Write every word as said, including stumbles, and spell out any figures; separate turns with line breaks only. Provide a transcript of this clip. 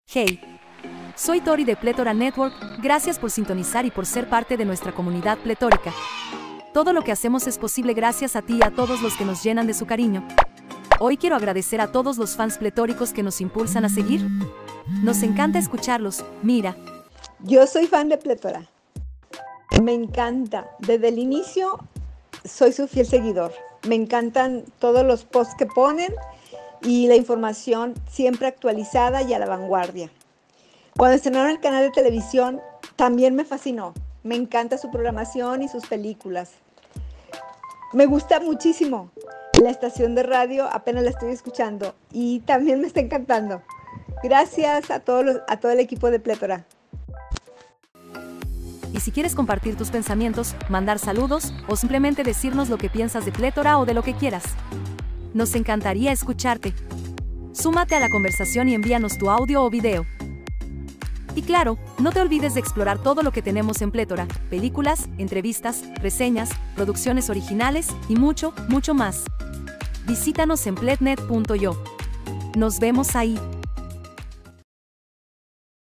Hey, soy Tori de Pletora Network, gracias por sintonizar y por ser parte de nuestra comunidad pletórica. Todo lo que hacemos es posible gracias a ti y a todos los que nos llenan de su cariño. Hoy quiero agradecer a todos los fans pletóricos que nos impulsan a seguir. Nos encanta escucharlos, mira.
Yo soy fan de Pletora. Me encanta. Desde el inicio soy su fiel seguidor. Me encantan todos los posts que ponen y la información siempre actualizada y a la vanguardia. Cuando estrenaron el canal de televisión también me fascinó. Me encanta su programación y sus películas. Me gusta muchísimo la estación de radio, apenas la estoy escuchando y también me está encantando. Gracias a, todos los, a todo el equipo de Pletora.
Y si quieres compartir tus pensamientos, mandar saludos o simplemente decirnos lo que piensas de Pletora o de lo que quieras, nos encantaría escucharte. Súmate a la conversación y envíanos tu audio o video. Y claro, no te olvides de explorar todo lo que tenemos en Pletora: películas, entrevistas, reseñas, producciones originales y mucho, mucho más. Visítanos en pletnet punto io. Nos vemos ahí.